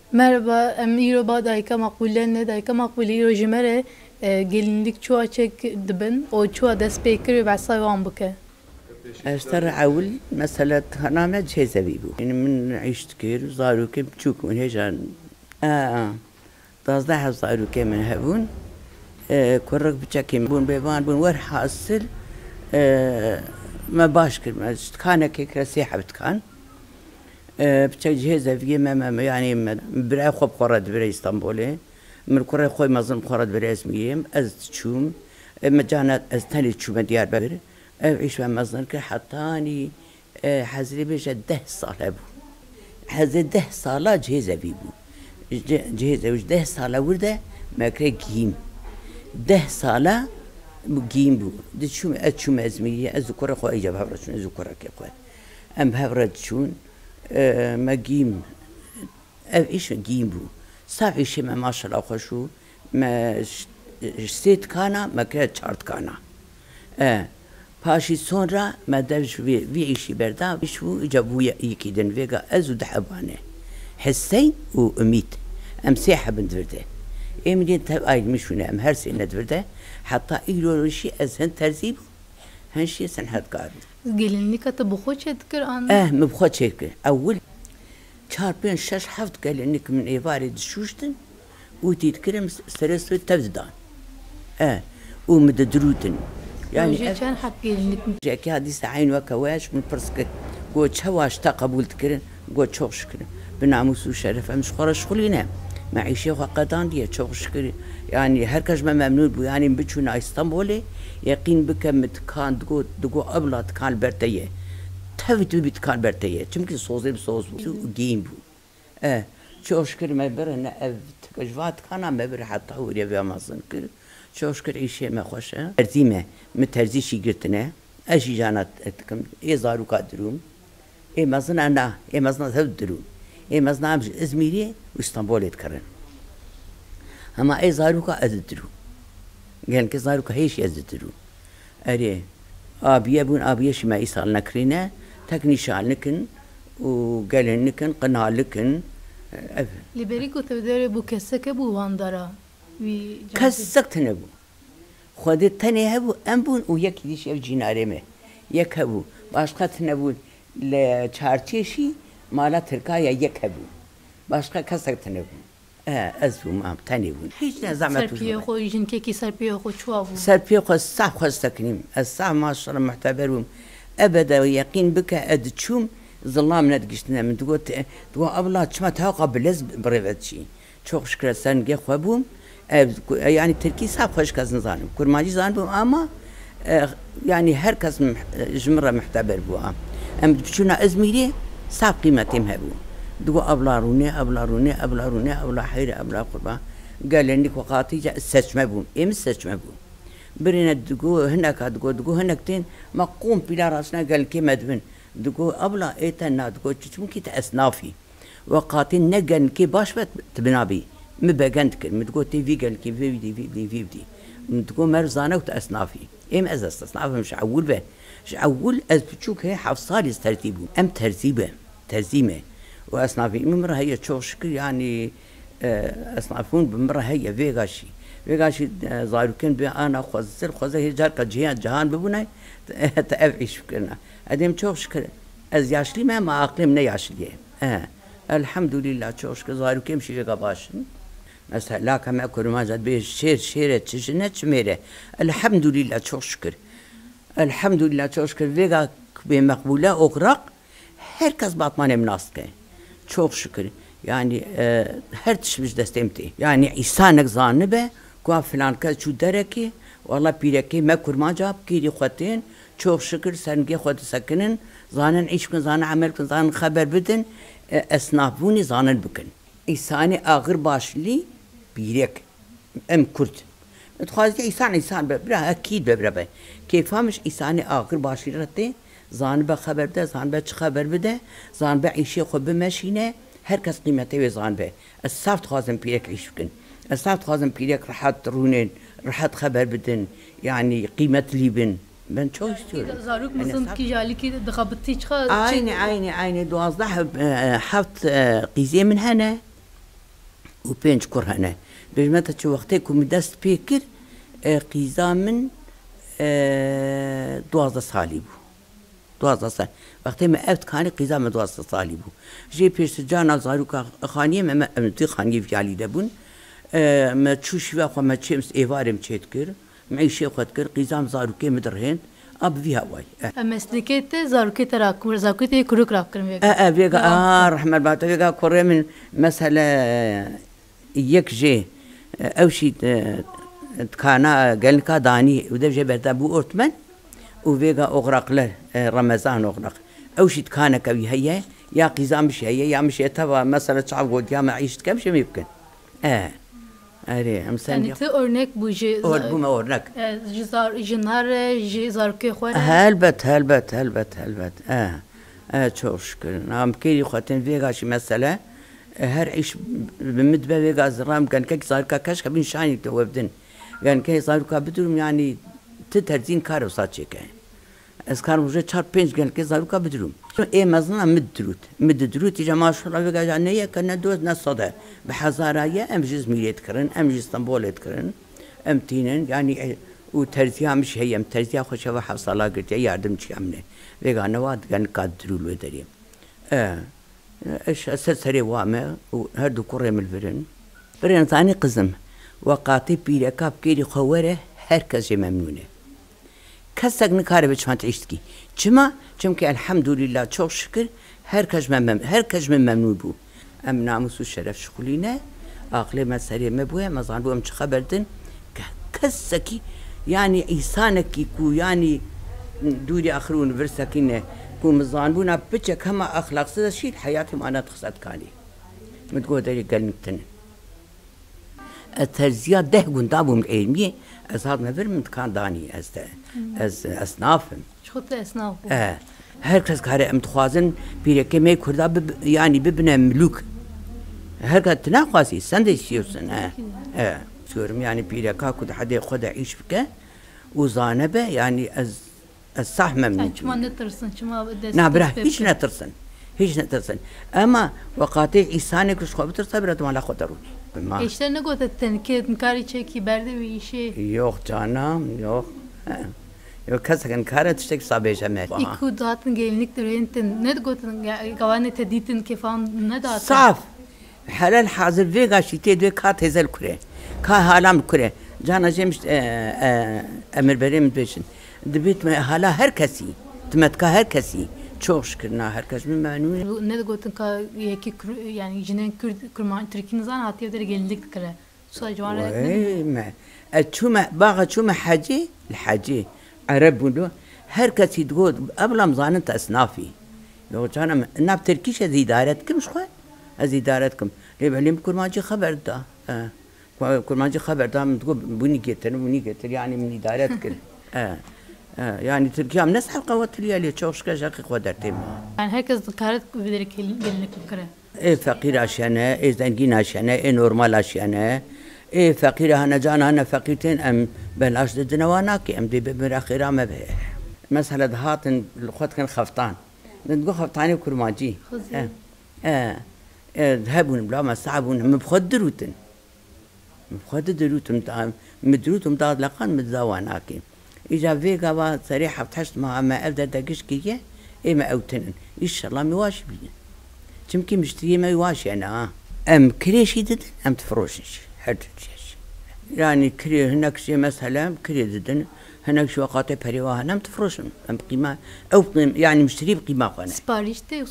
Merhaba, îro ba dayika Makbule ne dayika Makbule îro ji me re gelinlik çûya çek dibin û çûya dest pê kir û behsa wan bike. اشترى عول مسألة نعمة جهزة بيبو يعني من عشت كير وصاروا كم تشوك من هجان تصدح صاروا كم من هبون كورك بتشكي بون بيبان بون ورح أصل ما باشكر ما كان كيك رسيحة بتكان بتشك جهزة في ما يعني برا خوب خورد برا اسطنبولي من كورة خوي مظلم خورد برا اسميهم از تشوم مجانا از تاني تشوم ديار ببر عيش مظلم كر حطاني حزري بيجا 10 صال ابو حزر 10 صالة جهزة بيبو جهزة وش 10 صالة ورده ما كري جيم 10 صالة جيم بو دشوم اتشوم ازمية از كورة خو ايجا بهبرشون از كورة كي خوي ام بهبرشون ما جيم ايش جيم بو صعب ايش ما شاء الله خوشو ما سيت كانا ما كري شارت كانا پاشی sonra ما داش وی ایشی بردا ویشو جابویا یکیدن ویگا ازو دحبانه حسين وأميت ام سيحة بنت ورده امدين تب ايد مشونه ام هر سنه ورده حتى ايلو شي ازهن ترزيب هنشي سنحت قاد Gelinlik ata bu xo çetkir an. مبخو تشكر اول چار بين شش حفت قال انك من ايفاري دشوشتن وتيتكرم سرسو تبدان ومددروتن يعني كان حق gelinlik جاكي هذه ساعين وكواش من برسك قوت شواش تقبل تكرن قوت شوق شكرن بناموس وشرف مش خرج خلينا معيشة وقدان دي شوق شكرن يعني هركش ما ممنون بو يعني بتشونا اسطنبولي يقين بك متكان دقو أبلا تكان برتيه تفت بتكان برتيه چمكي صوزي بصوز بو جيم بو شوق شكرن ما برنا تكجوات كان ما بر حتى هو يبي مازن كر شو شكر عيشة ما خوشة ترزيمة مترزي شي قلتنا أجي جانت أتكم زارو قادروم مازن أنا مازن ثبت دروم مازن عم إزميري وإسطنبول يتكرن أما زارو قادرو قال كزارو كهيش يزدرو أري أبي أبون أبي شي ما يصال نكرينا تكني شال نكن وقال نكن قناع لكن لبريكو تبدأ بو كسك بو واندرا كسكت نبو خودت تاني هبو أمبون وياك ديش أو جينارمه يك هبو باشقت نبو لچارچيشي مالا تركايا يك هبو باشقا كسكت نبو أزبو مام تاني بون هيج نزعمت سربيه خو يجن كيكي سربيه خو شوافو سربيه خو الصعب خو استكنيم الصعب ما شاء الله معتبرهم أبدا ويقين بك أدتشوم ظلام ندقشتنا من تقول أبلا تشما تهاقا بلز بريفتشي çok şükür sen ge xwebum yani Türkiye saf hoş kazın zanım kurmacı zanım ama yani herkes jmra muhtaber bu am bçuna İzmir'i saf kıymetim hebu dugo ablaruni abla hayır abla qurba galendik waqatice seçme bu seçme bu birine dugo هناك dugo هناكتين مقوم بلا راسنا قال كيما دبن dugo abla etna dugo çünkü tasnafi وقاتين نجن كي باشبت تبنابي مباجنت كل متقول تي فيجن كي فيدي متقول مرزانة وتأصنافي أز استصناف مش عول به مش عول أز بتشوك هي حفصالي ترتيبه ترزيمة وأصنافي مرة هي تشوف شكل يعني أصنافون بمرة هي فيغاشي ظاهر كان أنا خوزر هي جارك جهان ببناي تأبعيش فكرنا أديم تشوف شكل أز ياشلي ما أقلم ياشلي الحمد لله تشوش كزارو كم شيء قباشن مثلا لا كما كل زاد به شيرة تشنت شميرة الحمد لله تشكر الحمد لله تشكر فيجا بمقبولة أغرق هركز باطمان مناسك çok şükür yani her tişmiş destemti yani İsa'nık zanıbe kuaf filan kaz şu dereki valla pireki me kurma cevap kiri xatin çok şükür sen ge xat sakinin zanın iş kun zanın amel kun zanın haber bidin esnafuni zanın bükün İsa'nı ağır başlı pirek em kurt تخاذ إنسان برا أكيد برا كيف فهمش إنسان آخر باشيرته زان بخبر ده زان بچ خبر بده زان بعيشي خو بمشينه هر کس قيمته وزان به الصفت خازم بيرك عيشكن الصفت خازم بيرك راحت رونين راحت خبر بدن يعني قيمة ليبن من شو يستوي زاروك مثلا كي جالي كي دخبتي عيني دوازده حفت قيزي من هنا و پنج کر هنه بجمت چه وقتی که دست پیکر قیزا من 12 سالی بود 12 سال وقتی من افت کانی قیزا من 12 سالی بود جی پیش جانا زاروکا خانیه من امتی خانیه فیالی دبون ما تشوش واخو ما تشمس ايفارم تشيتكر معيشه خدكر قيزام زاروكي مدرهن اب فيها واي مسلكت زاروكي تراكم زاروكي كروك راكم فيغا رحمه الله فيغا كوري من مساله يك جي او شي كانا قالكا داني ودا جي بردا بو اورتمن وفيغا اغرق له رمضان اغرق او شي كانا كوي هي يا قيزام مش هي يا مش تبع مساله صعب قلت يا ما عيشت كم شي يمكن آره همسن يعني تورنك بوجي بوم أورنك جزار جنار جزار كي خوار هلبت çok şükür nam kiri خاطن فيغا شي مسألة هر عيش بمدبه فيغا زرام كان كيك صار كاش كبين شاني توبدن كان كي صار كابدرم يعني تترزين كارو ساتشيك از کار موجه 4-5 گل که زارو کا بدروم مثلا مددروت يا ما شاء الله فيغا جانيه كنا دوز نصده بحزاريه ام جز ميليت كرن ام جز اسطنبول كرن ام تينن يعني وترزيها مش هي ام ترزيها خوشا حصلا قلت ياردم شي امنه فيغا نواد كان قادروا له دريم ايش اسسري وامه وهدو كوري من الفرن ثاني قزم وقاطي بيرا كاب كيري خوره herkes memnune Kassak ne kare biçmat iştki. Çünkü elhamdülillah çok şükür herkes memnun bu. Em namusu şeref şukuline aklı mesele me bu mazan bu em çıkaberdin. Kassaki yani insanaki ku yani duri akhirun versakine ku mazan bu na biçek ama ahlaksız şey hayatım ana tıksat kani. Mutlu deri gelmekten. الترزيات ده قندابهم علمية أصحاب نفر من كان داني از أصنافهم. شو أصناف؟ هركز كاره متخازن بيركي ما يكردا يعني ببنى ملوك. هركز تناقصي سنديسيوسن سورم يعني بيركا كده حدا ياخد يعيش بك وزانبه يعني الصح ممنوع. شو ما نترسن شو ما بدس. نعبره هيش نترسن أما وقاتي إنسانك وش خبر ترسل برد ما لا خطروني. İşte ne kadar tenkit nkari çeki berde bir işi. Yok canım yok. Yok kasakın kara tüştek sabejeme. İku dağıtın gelinlik duruyentin ne kadar gavane teditin kefan ne dağıtın. Saf. Halal hazır vega şite de kat hezel kure. Ka halam kure. Cana cemiş emir berim peşin. Dibit hala herkesi. Tmetka herkesi. Çok şükür herkes memnun. Ne de gotin ka yeki yani jinen kurman Türkiye'nin zan hatiye de gelinlik kare. Sadece var ya. Ne? Çuma bağa çuma hacı, hacı. Arap bunu herkes yediği ablam zanın tasnafi. Yok canım ne Türkiye ziyaret kim şu? Ziyaret kim? Lebelim kurmancı haber da. Kurmancı haber da bunu getir yani min idaret kır. يعني تركيا من نسحب قوات اللي تشوفش كاجاقي قدرتي يعني هكذا ذكرت بدرك قلنك بكره ايه فقير عشانه ايه زنقين عشانه ايه نورمال عشانه ايه فقير انا جانا انا فقيرتين ام بلاش ضدنا وناكي ام دي بمر اخيرا ما به مسألة هاتن الخوت كان خفطان نقول خفطاني وكرماجي ذهبون بلا ما صعبون مبخدروتن مدروتم داد لقان متزاواناكي إذا فيجا صريحة بتحس ما أبدأ دقيش كيه إيه ما أوتنن إن شاء الله مواش بينا تمكن مشتري ما يواش أنا أم كريشي ددن أم تفروشش هرجش يعني كري هناك شيء مثلا كري ددن هناك شو قاطع بريوها نم تفروشن أم قيمة أو يعني مشتري بقيمة قانا سبارش تي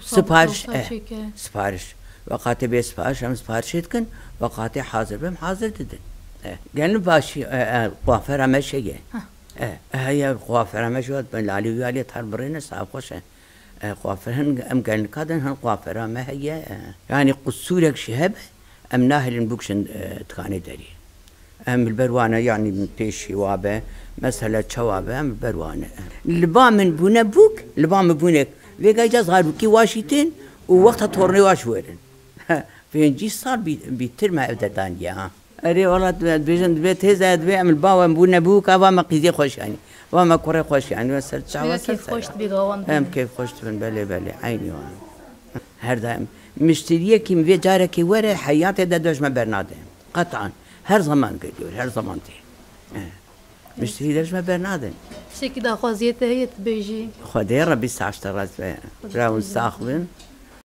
سبارش وقاطع بسبارش أم سبارش يتكن وقاطع حاضر بهم حاضر ددن قالوا باشي قافر ماشية هي قوافر مشوت بين العلي ويالي تهربرين صعب خوشة قوافرهن أم كان كادن هن قوافر ما هي يعني قصورك شهب أم ناهل بوكشن تكاني داري أم البروانة يعني من تيشي وابه مسألة شوابه أم البروانة لبا من بونا بوك لبا من بونك ويجا جاز غار بكي واشيتين ووقتها تورني واشورن فينجي صار بيترمى أبدا يا أري والله بيجن بيت هذا بيعمل باوا بونا بوك أبا ما قيدي خوش يعني وما كوري خوش يعني وسرت شعوة كيف خوشت بيغوان كيف خوشت من بلي عيني وان هر دائم مشتریه که می جاره که وره حیات ده دشمن برناده قطعا هر زمان گلیور هر زمان تی مشتری دشمن برناده شکی داخوازیت هیت بیجی خدای ربی سعشت راز راون ساخبن